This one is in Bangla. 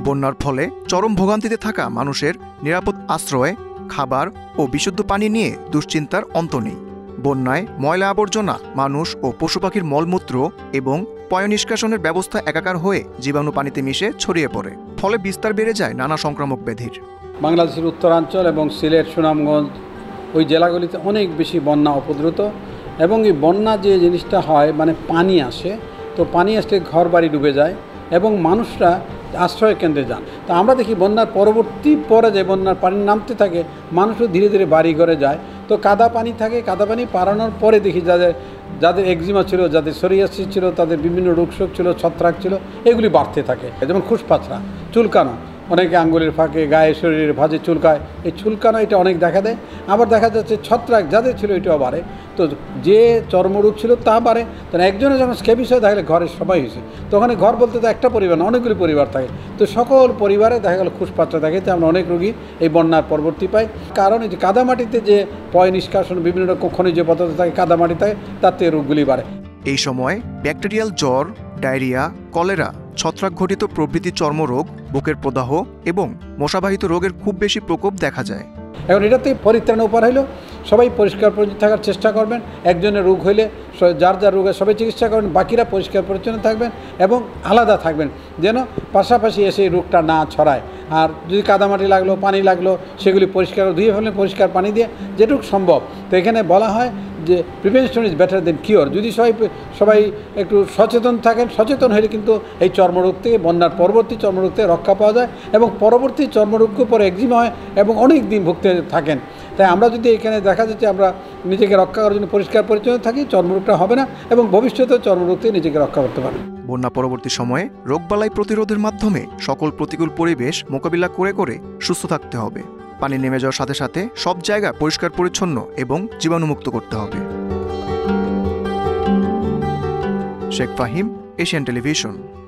বন্যার ফলে চরম ভোগান্তিতে থাকা মানুষের নিরাপদ আশ্রয়, খাবার ও বিশুদ্ধ পানি নিয়ে দুশ্চিন্তার অন্ত নেই। বন্যায় ময়লা আবর্জনা, মানুষ ও পশু পাখির মলমূত্র এবং পয় নিষ্কাশনের ব্যবস্থা একাকার হয়ে জীবাণু পানিতে মিশে ছড়িয়ে পড়ে। ফলে বিস্তার বেড়ে যায় নানা সংক্রামক ব্যাধির। বাংলাদেশের উত্তরাঞ্চল এবং সিলেট, সুনামগঞ্জ ওই জেলাগুলিতে অনেক বেশি বন্যা উপদ্রুত, এবং এই বন্যা যে জিনিসটা হয় মানে পানি আসে, তো পানি আসলে ঘর বাড়ি ডুবে যায় এবং মানুষরা আশ্রয় কেন্দ্রে যান। তো আমরা দেখি বন্যার পরবর্তী পরে যে বন্যার পানি নামতে থাকে, মানুষও ধীরে ধীরে বাড়ি ঘরে যায়। তো কাদা পানি থাকে, কাদা পানি পারানোর পরে দেখি যাদের একজিমা ছিল, যাদের সোরিয়াসিস ছিল, তাদের বিভিন্ন রোগশোক ছিল, ছত্রাক ছিল, এগুলি বাড়তে থাকে। যেমন খুশপাছড়া, চুলকানো, অনেকে আঙ্গুলের ফাঁকে, গায়ে, শরীরের ভাঁজে চুলকায়, এই চুলকানো এটা অনেক দেখা দেয়। আবার দেখা যাচ্ছে ছত্রাক যাদের ছিল এটাও বাড়ে। তো যে চর্মরোগ ছিল তা বাড়ে। তো একজনে যখন স্ক্যাবিস হয় দেখা গেলে ঘরের সবাই হয়েছে। তো ওখানে ঘর বলতে তো একটা পরিবার না, অনেকগুলি পরিবার থাকে। তো সকল পরিবারে দেখা গেল খুশপাছড়া থাকে। তো আমরা অনেক রোগী এই বন্যার পরবর্তী পাই। কারণ এই যে কাদামাটিতে যে পয় নিষ্কাশন, বিভিন্ন রকম খনিজ পদার্থ থাকে, কাদামাটি থাকে, তাতে রোগগুলি বাড়ে। এই সময় ব্যাকটেরিয়াল জ্বর, ডায়রিয়া, কলেরা, ছত্রাক ঘটিত প্রভৃতি চর্মরোগ, বুকের প্রদাহ এবং মশাবাহিত রোগের খুব বেশি প্রকোপ দেখা যায়। এখন এটাতে পরিত্রাণের উপায় হলো সবাই পরিষ্কার পরিচ্ছন্ন থাকার চেষ্টা করবেন। একজনের রোগ হইলে যার যার রোগের সবাই চিকিৎসা করবেন, বাকিরা পরিষ্কার পরিচ্ছন্ন থাকবেন এবং আলাদা থাকবেন, যেন পাশাপাশি এসে এই রোগটা না ছড়ায়। আর যদি কাদামাটি লাগলো, পানি লাগলো, সেগুলি পরিষ্কার ধুয়ে ফেলবেন পরিষ্কার পানি দিয়ে যেটুকু সম্ভব। তো এখানে বলা হয় যে prevention is better than cure. যদি সবাই একটু সচেতন থাকেন, সচেতন হলে কিন্তু এই চর্মরোগ থেকে, বন্যার পরবর্তী চর্মরোগ থেকে রক্ষা পাওয়া যায় এবং পরবর্তী চর্মরোগের পরে একজিমা হয় এবং অনেক দিন ভুগতে থাকেন। তাই আমরা যদি এখানে দেখা যাচ্ছে আমরা নিজেকে রক্ষা করার জন্য পরিষ্কার পরিচ্ছন্ন থাকি, চর্মরোগটা হবে না এবং ভবিষ্যতেও চর্মরোগ থেকে নিজেকে রক্ষা করতে পারবে। বন্যা পরবর্তী সময়ে রোগবালাই প্রতিরোধের মাধ্যমে সকল প্রতিকূল পরিবেশ মোকাবিলা করে সুস্থ থাকতে হবে। পানি নেমে যাওয়ার সাথে সাথে সব জায়গা পরিষ্কার পরিচ্ছন্ন এবং জীবাণুমুক্ত করতে হবে। Sheikh Fahim, Asian television.